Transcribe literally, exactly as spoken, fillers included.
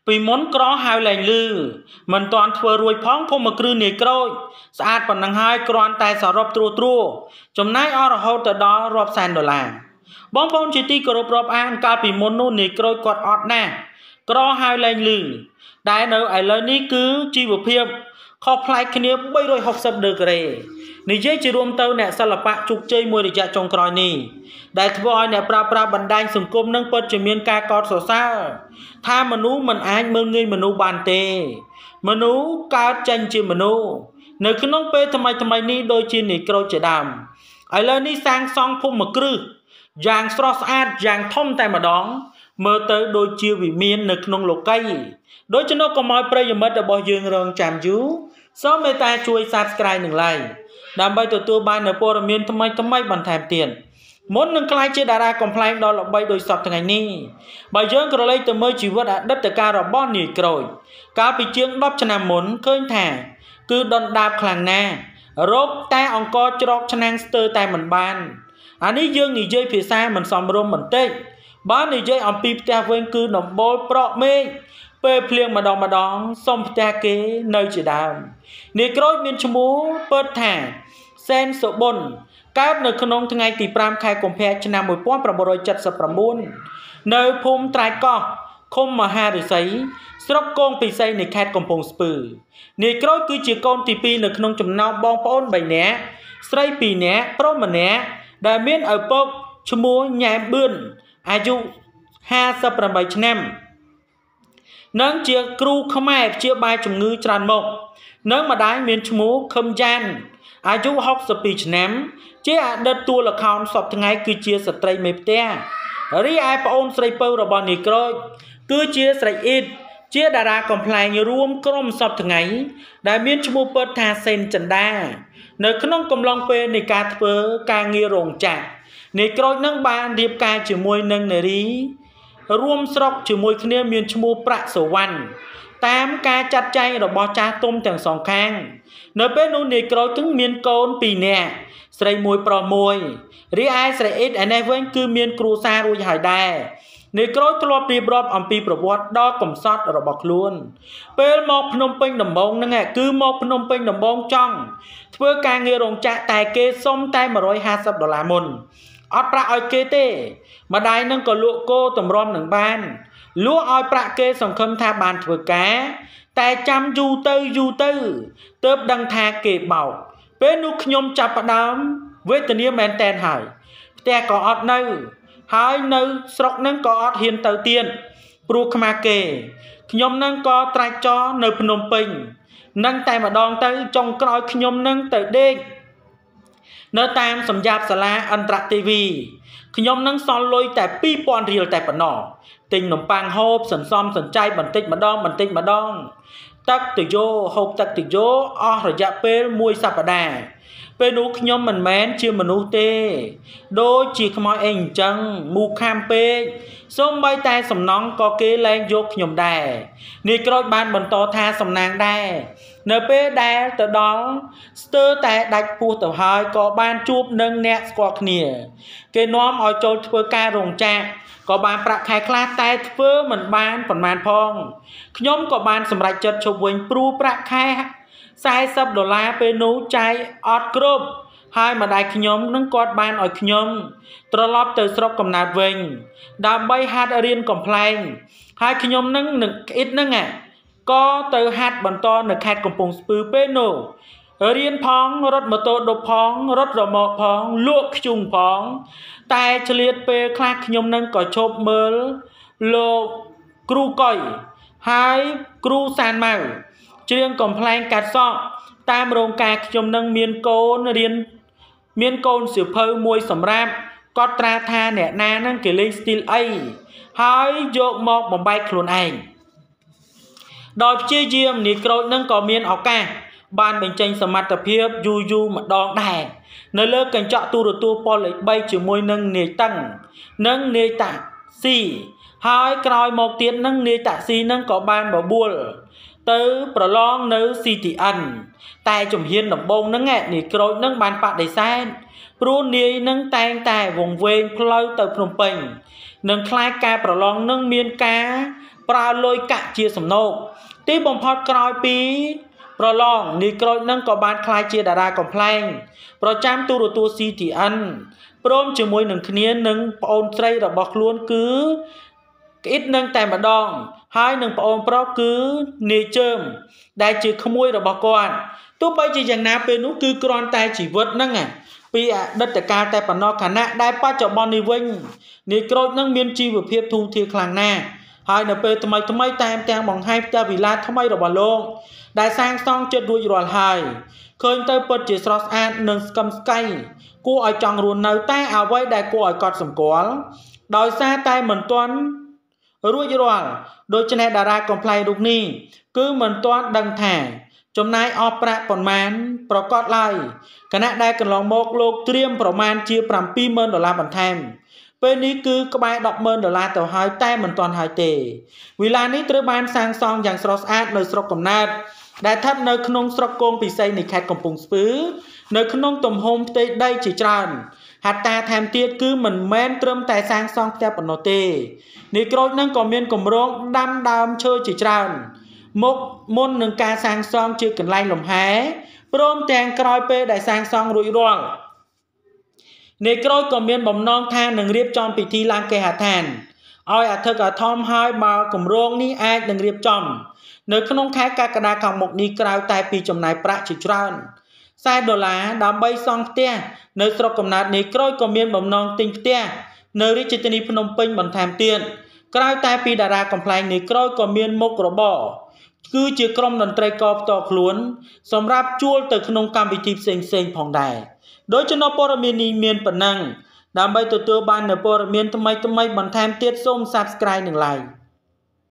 ពីមុនក្រហៅលែងលឺមិនតាន់ធ្វើរួចផងភូមិគ្រឹះនាយក្រូចស្អាតប៉ុណ្ណឹងហើយគ្រាន់តែសរុបត្រួសត្រួសចំណាយអស់រហូតទៅដល់រាប់សែនដុល្លារបងប្អូនជាទីគោរពរាប់អានកាលពីមុននោះនាយក្រូចគាត់អត់ណាស់ក្រហៅលែងលឺតែនៅឥឡូវនេះគឺជីវភាពខុសប្លែកគ្នាបីរយហកសិបដឺក្រេនិយាយជារួមទៅអ្នកសិល្បៈជោគជ័យមួយរយៈចុងក្រោយនេះដែលធ្វើឲ្យអ្នកប្រើប្រាស់បណ្ដាញសង្គមនឹងពិតជាមានការកោតសរសើរថាមនុស្សមិនអាចមើលងាយមនុស្សបានទេមនុស្សកើតចេញជាមនុស្សនៅក្នុងពេលថ្មីថ្មីនេះដូចជានាយក្រូចជាដើមឥឡូវនេះសាងសង់ភូមិគ្រឹះយ៉ាងស្រស់ស្អាតយ៉ាងធំតែម្ដងមើលទៅដូចជាវិមាននៅក្នុងលោកីដូច្នោះកុំឲ្យប្រិយមិត្តរបស់យើងរងចាំយូរសូមមេត្តាជួយ Subscribe និង Like ដើម្បីទទួលបាននូវព័ត៌មានថ្មីថ្មីបន្ថែមទៀតមុននឹងក្លាយជាតារាកំ pl ែងដ៏ល្បីដោយសពថ្ងៃនេះបើយើងក្រឡេកទៅមើលជីវិតអតីតកាលរបស់នាយក្រូចកាលពីជាងដប់ឆ្នាំមុនឃើញថាគឺដុនដាបខ្លាំងណាស់រោគតែអង្គច្រកឆ្នាំងស្ទើរតែមិនបានអានេះយើងនិយាយភាសាមិនសមរម្យបន្តិចបើនិយាយអំពីផ្ទះវិញគឺដំបូលប្រក់មេឃពេលភ្លៀងម្ដងម្ដងសុំផ្ទះគេនៅជាដើមនាយក្រូចមានឈ្មោះពិតថាសែនសុបុនកើតនៅក្នុងថ្ងៃទីប្រាំខែកុម្ភៈឆ្នាំmột nghìn chín trăm七十chínនៅភូមិត្រែកោះឃុំមហារិស័យស្រុកគងពិសីនៃខេត្តកំពង់ស្ពឺនាយក្រូចគឺជាកូនទីពីរនៅក្នុងចំណោមបងប្អូនបីនាក់ស្រីពីរនាក់ប្រុសម្នាក់ដែលមានឪពុកឈ្មោះញ៉ែបឿនអាយុห้าสิบแปดឆ្នាំនិងជាគ្រូខ្មែរព្យាបាលជំងឺច្រើនមុខនិងម្ដាយមានឈ្មោះខឹមយ៉ានអាយុหกสิบสองឆ្នាំជាអតីតតួល្ខោនសពថ្ងៃគឺជាស្ត្រីមេផ្ទះរីឯប្អូនស្រីពៅរបស់នាយក្រូចគឺជាស្រីអ៊ីតជាតារាកំ pl ែងរួមក្រុមសពថ្ងៃដែលមានឈ្មោះពិតថាសេនចិន្តានៅក្នុងកំឡុងពេលនៃការធ្វើការងាររោងចក្រនាយក្រូចនឹងបានរៀបការជាមួយនឹងនារីរួមស្រុកជាមួយគ្នាមានឈ្មោះប្រាក់សវណ្ណតាមការចាត់ចែងរបស់ចាស់ទុំទាំងសងខាងនៅពេលនោះនាយក្រូចគឺមានកូនពីរនាក់ស្រីមួយប្រុសមួយរីឯស្រីអ៊ីតឯនេះវិញគឺមានគ្រួសាររួចហើយដែរនាយក្រូចធ្លាប់រៀបរាប់អំពីប្រវត្តិដ៏កំសត់របស់ខ្លួនពេលមកភ្នំពេញដំបងហ្នឹងគឺមកភ្នំពេញដំបងចង់ធ្វើការងាររោងចក្រតែគេសុំតែmột trăm hai mươiដុល្លារមុនអត់ប្រាក់ឲ្យគេទេម្ដាយនឹងក៏លក់គោតម្រាំនឹងបានលក់ឲ្យប្រាក់គេសង្ឃឹមថាបានធ្វើការតែចាំយូរទៅយូរទៅទើបដឹងថាគេបោកពេលនោះខ្ញុំចាប់ផ្ដើមវេទនាមែនតែនហើយផ្ទះក៏អត់នៅហើយនៅស្រុកនឹងក៏អត់ហ៊ានទៅទៀតព្រោះខ្មាស់គេខ្ញុំនឹងក៏ត្រាច់ចរនៅភ្នំពេញនឹងតែម្ដងទៅចុងក្រោយខ្ញុំនឹងទៅដេកនៅតាមសម្យ៉ាប់សាលាអន្តរទេវីខ្ញុំនឹងសល់លុយតែពីរពាន់រៀលតែប៉ុណ្ណោះទិញនំប៉័ងហូបសន្សំសំចៃបន្តិចម្ដងបន្តិចម្ដងទឹកទៅយោហូបទឹកទៅយោអស់រយៈពេលមួយសប្តាហ៍ពេលនោះខ្ញុំមិនមែនជាមនុស្សទេដូចជាខ្មោចអីអញ្ចឹងមូខាំពេកសូម្បីតែសំណងក៏គេលែងយកខ្ញុំដែរនាយក្រូចបានបន្តថាសំណាងដែរនៅពេលដែលទៅដល់ស្ទើរតែដាច់ពោះទៅហើយក៏បានជួបនឹងអ្នកស្គាល់គ្នាគេនាំឲ្យចូលធ្វើការរោងចក្រក៏បានប្រាក់ខែខ្លះតែធ្វើមិនបានប៉ុន្មានផងខ្ញុំក៏បានសម្រេចចិត្តឈប់វិញព្រោះប្រាក់ខែสี่สิบដុល្លារពេលនោះចាយអត់គ្រប់ហើយម្ដាយខ្ញុំនឹងគាត់បានឲ្យខ្ញុំត្រឡប់ទៅស្រុកកំណើតវិញដើម្បីហាត់រៀនកំ pl ែងហើយខ្ញុំនឹងនឹងអ៊ីតហ្នឹងក៏ទៅហាត់បន្តនៅខេត្តកំពង់ស្ពឺពេលនោះរៀនផងរត់ម៉ូតូដប់ផងរត់រមាក់ផងលក់ខ្ជុងផងតែឆ្លៀតពេលខ្លះខ្ញុំនឹងក៏ឈប់មើលលោកគ្រូកុយហើយគ្រូសានម៉ៅច្រៀងកំ pl ែងកាត់សក់តាមរោងការខ្ញុំនឹងមានកូនរៀនមានកូនសៀវភៅមួយសម្រាប់កត់ត្រាថាអ្នកណានឹងគេលេងស្ទីលអីហើយយកមកបំបែកខ្លួនឯងដោយព្យាយាមនាយក្រូចនឹងក៏មានឱកាសបានបញ្ចេញសមត្ថភាពយូរយូរម្ដងដែរនៅលើកញ្ចក់ទូរទស្សន៍ប៉ុលលេខបីជាមួយនឹងនាយតឹងនិងនាយតាស៊ីហើយក្រោយមកទៀតនឹងនាយតាស៊ីនឹងក៏បានបបួលទៅប្រឡងនៅ ซี ที เอ็น តែជំហានដំបូងហ្នឹងនាយក្រូចនឹងបានបដិសេធព្រោះនាយនឹងតែងតែវង្វេងផ្លូវទៅភ្នំពេញនឹងខ្លាចការប្រឡងនឹងមានការប្រើលុយកាក់ជាសំណូកទីបំផុតក្រោយពីប្រឡងនេះក្រូចនឹងក៏បានក្លាយជាតារាកំ pl ែងប្រចាំទូរទស្សន៍ ซี ที เอ็น ព្រមជាមួយនឹងគ្នានឹងប្អូនស្រីរបស់ខ្លួនគឺក្អ៊ីតនឹងតែម្ដងហើយនឹងប្អូនប្រុសគឺនាយជើមដែលជាក្មួយរបស់គាត់ទោះបីជាយ៉ាងណាពេលនោះគឺគ្រាន់តែជីវិតហ្នឹងពីអតីតកាលតែប៉ុណ្ណោះខណៈដែលបច្ចុប្បន្ននេះវិញនាយក្រូចនឹងមានជីវភាពធូរធារខ្លាំងណាស់ហើយនៅពេលថ្មីថ្មីតែមទាំងបង្ហាញផ្ទះវិឡាថ្មីរបស់លោកដែលសាងសង់ជិតរួចរាល់ហើយឃើញទៅពិតជាស្រស់ស្អាតនិងស្កឹមស្កៃគួរឲ្យចង់រស់នៅតែអ្វីដែលគួរឲ្យកត់សម្គាល់ដោយសារតែមិនទាន់រួចរាល់ដូច្នេះតារាកំ pl ែងរូបនេះគឺមិនទាន់ដឹងថាចំណាយអស់ប្រាក់ប៉ុន្មានប្រកាសឡើយខណៈដែលកន្លងមកលោកត្រៀមប្រមាណជា ប្រាំពីរម៉ឺនដុល្លារបន្ថែមពេលនេះគឺក្បែរ ដប់ម៉ឺនដុល្លារទៅហើយតែមិនទាន់ហើយទេវិឡានេះត្រូវបានសាងសង់យ៉ាងស្រស់ស្អាតនៅស្រុកកំណើតដែលស្ថិតនៅក្នុងស្រុកគងពិសីនៃខេត្តកំពង់ស្ពឺនៅក្នុងទំហំផ្ទៃដីជាច្រើនហត្តាថែមទៀតគឺមិនមែនត្រឹមតែសាងសង់ផ្ទះប៉ុណ្ណោះទេនាយក្រូចនឹងក៏មានគម្រោងដាំដើមឈើជាច្រើនមកមុននឹងការសាងសង់ជាកន្លែងលំហែព្រមទាំងក្រោយពេលដែលសាងសង់រួចរាល់នាយក្រូចក៏មានបំណងថានឹងរៀបចំពិធីឡើងគេហដ្ឋានឲ្យអធិកអធមហើយបើគម្រោងនេះអាចនឹងរៀបចំនៅក្នុងខែកក្កដាខាងមុខនេះក្រៅតែពីចំណាយប្រាក់ជាច្រើនខ្សែដុល្លារដើម្បីសង់ផ្ទះនៅស្រុកកំណើតនាយក្រូចក៏មានបំណងទិញផ្ទះនៅរាជធានីភ្នំពេញបន្ថែមទៀតក្រៅតែពីតារាកំ pl ែងនាយក្រូចក៏មានមុខរបរគឺជាក្រុមតន្ត្រីករផ្ទាល់ខ្លួនសម្រាប់ជួលទៅក្នុងកម្មវិធីផ្សេងៗផងដែរដោយចំណុចព័ត៌មាននេះមានប៉ុណ្ណឹងដើម្បីទទួលបាននូវព័ត៌មានថ្មីៗបន្ថែមទៀតសូម Subscribe និង Like